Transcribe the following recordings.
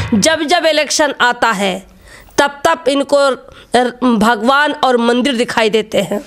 जब जब इलेक्शन आता है तब तब इनको भगवान और मंदिर दिखाई देते हैं।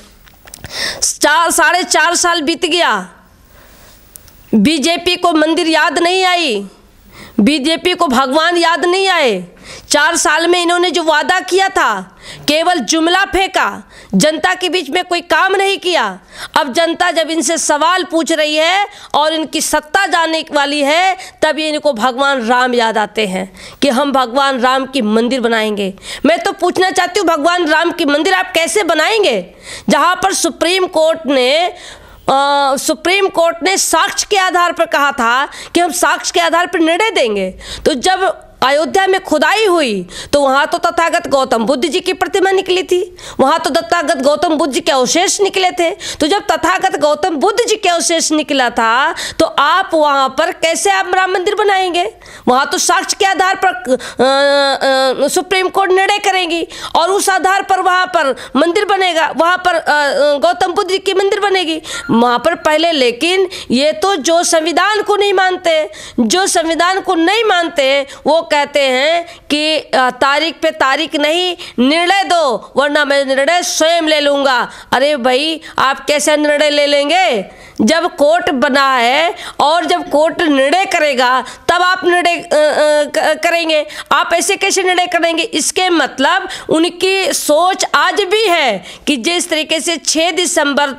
4.5 साल बीत गया, बीजेपी को मंदिर याद नहीं आई, बीजेपी को भगवान याद नहीं आए। 4 साल में इन्होंने जो वादा किया था केवल जुमला फेंका, जनता के बीच में कोई काम नहीं किया। अब जनता जब इनसे सवाल पूछ रही है और इनकी सत्ता जाने वाली है, तब ये इनको भगवान राम याद आते हैं कि हम भगवान राम की मंदिर बनाएंगे। मैं तो पूछना चाहती हूँ, भगवान राम की मंदिर आप कैसे बनाएंगे, जहाँ पर सुप्रीम कोर्ट ने साक्ष्य के आधार पर कहा था कि हम साक्ष्य के आधार पर निर्णय देंगे। तो जब अयोध्या में खुदाई हुई तो वहाँ तो तथागत गौतम बुद्ध जी की प्रतिमा निकली थी, वहाँ तो तथागत गौतम बुद्ध जी के अवशेष निकले थे। तो जब तथागत गौतम बुद्ध जी के अवशेष निकला था तो आप वहाँ पर कैसे आप राम मंदिर बनाएंगे? वहाँ तो साक्ष्य के आधार पर सुप्रीम कोर्ट निर्णय करेगी और उस आधार पर वहाँ पर मंदिर बनेगा, वहाँ पर गौतम बुद्ध जी की मंदिर बनेगी वहाँ पर पहले। लेकिन ये तो जो संविधान को नहीं मानते वो कहते हैं कि तारीख पे तारीख नहीं, निर्णय दो वरना मैं निर्णय स्वयं ले लूँगा। अरे भाई, आप कैसे निर्णय ले लेंगे? जब कोर्ट बना है और जब कोर्ट निर्णय करेगा तब आप निर्णय करेंगे। आप ऐसे कैसे निर्णय करेंगे? इसके मतलब उनकी सोच आज भी है कि जिस तरीके से 6 दिसंबर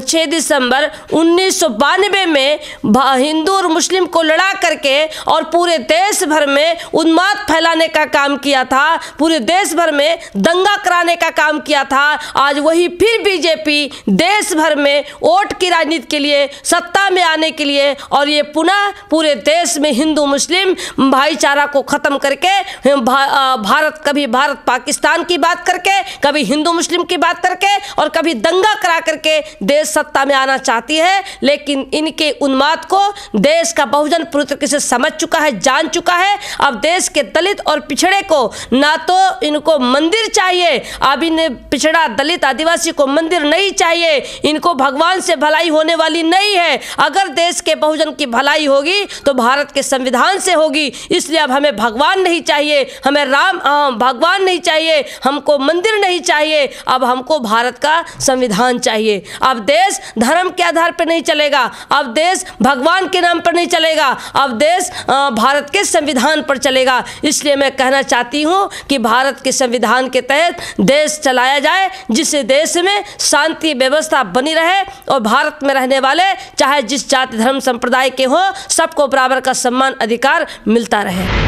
1992 में हिंदू और मुस्लिम को लड़ा करके और पूरे देश भर में उन्माद फैलाने का काम किया था, पूरे देश भर में दंगा कराने का काम किया था, आज वही फिर बीजेपी देश भर में वोट की राजनीति के लिए, सत्ता में आने के लिए और ये पुनः पूरे देश में हिंदू मुस्लिम भाईचारा को खत्म करके कभी भारत पाकिस्तान की बात करके, कभी हिंदू मुस्लिम की बात करके और कभी दंगा करा करके देश सत्ता में आना चाहती है। लेकिन इनके उन्माद को देश का बहुजन पूरी तरीके से समझ चुका है, जान चुका है। अब देश के दलित और पिछड़े को ना तो इनको मंदिर चाहिए, अब इन पिछड़ा दलित आदिवासी को मंदिर नहीं चाहिए, इनको भगवान से भलाई होने वाली नहीं है। अगर देश के बहुजन की भलाई होगी तो भारत के संविधान से होगी। इसलिए अब हमें भगवान नहीं चाहिए, हमें भगवान नहीं चाहिए, हमको मंदिर नहीं चाहिए, अब हमको भारत का संविधान चाहिए। अब देश धर्म के आधार पर नहीं चलेगा, अब देश भगवान के नाम पर नहीं चलेगा, अब देश भारत के संविधान पर चलेगा। इसलिए मैं कहना चाहती हूँ कि भारत के संविधान के तहत देश चलाया जाए, जिससे देश में शांति व्यवस्था बनी रहे और भारत में रहने वाले चाहे जिस जाति धर्म संप्रदाय के हो, सबको बराबर का सम्मान अधिकार मिलता रहे।